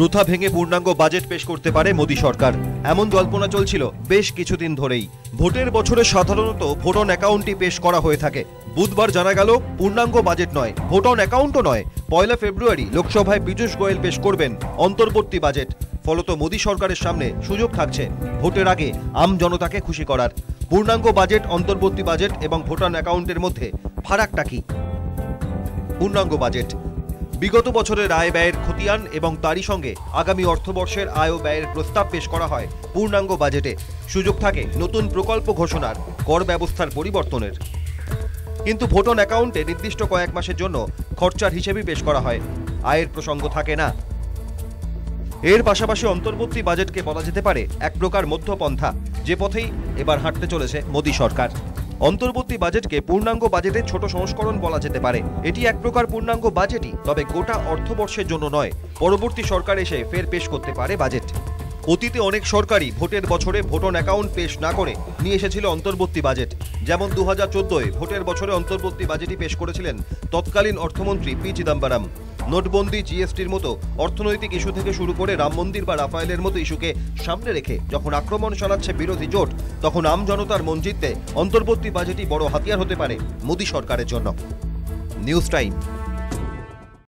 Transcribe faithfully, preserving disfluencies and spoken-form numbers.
প্রথা ভেঙে পূর্ণাঙ্গ বাজেট পেশ করতে পারে মোদী সরকার, এমন জল্পনা চলছিল বেশ কিছুদিন ধরেই। ভোটের বছরে সাধারণত ভোট অন অ্যাকাউন্টই পেশ করা হয়ে থাকে। বুধবার জানা গেল পূর্ণাঙ্গ বাজেট নয়, ভোট অন অ্যাকাউন্টও নয়। পয়লা ফেব্রুয়ারি লোকসভায় পীযূষ গোয়েল পেশ করবেন অন্তর্বর্তী বাজেট। ফলত মোদী সরকারের সামনে সুযোগ থাকছে ভোটের আগে আম জনতাকে খুশি করার। পূর্ণাঙ্গ বাজেট, অন্তর্বর্তী বাজেট এবং ভোট অন অ্যাকাউন্টের মধ্যে ফারাকটা কি? পূর্ণাঙ্গ বাজেট বিগত বছরের আয় ব্যয়ের খতিয়ান এবং তারই সঙ্গে আগামী অর্থবর্ষের আয় ও ব্যয়ের প্রস্তাব পেশ করা হয় পূর্ণাঙ্গ বাজেটে। সুযোগ থাকে নতুন প্রকল্প ঘোষণার, কর ব্যবস্থার পরিবর্তনের। কিন্তু ভোট অন অ্যাকাউন্টে নির্দিষ্ট কয়েক মাসের জন্য খরচার হিসেবেই পেশ করা হয়, আয়ের প্রসঙ্গ থাকে না। এর পাশাপাশি অন্তর্বর্তী বাজেটকে বলা যেতে পারে এক প্রকার মধ্যপন্থা, যে পথেই এবার হাঁটতে চলেছে মোদী সরকার। অন্তর্বর্তী বাজেটকে পূর্ণাঙ্গ বাজেটের ছোট সংস্করণ বলা যেতে পারে। এটি এক প্রকার পূর্ণাঙ্গ বাজেটই, তবে গোটা অর্থবর্ষের জন্য নয়। পরবর্তী সরকার এসে ফের পেশ করতে পারে বাজেট। অতীতে অনেক সরকারই ভোটের বছরে ভোট অন অ্যাকাউন্ট পেশ না করে নিয়ে এসেছিল অন্তর্বর্তী বাজেট। যেমন দু হাজার চোদ্দোয় ভোটের বছরে অন্তর্বর্তী বাজেটই পেশ করেছিলেন তৎকালীন অর্থমন্ত্রী পি চিদম্বরম। নোটবন্দি, জিএসটির মতো অর্থনৈতিক ইস্যু থেকে শুরু করে রাম মন্দির বা রাফায়েলের মতো ইস্যুকে সামনে রেখে যখন আক্রমণ চালাচ্ছে বিরোধী জোট, তখন আম জনতার মন জিততে অন্তর্বর্তী বাজেটই বড় হাতিয়ার হতে পারে মোদী সরকারের জন্য। News time.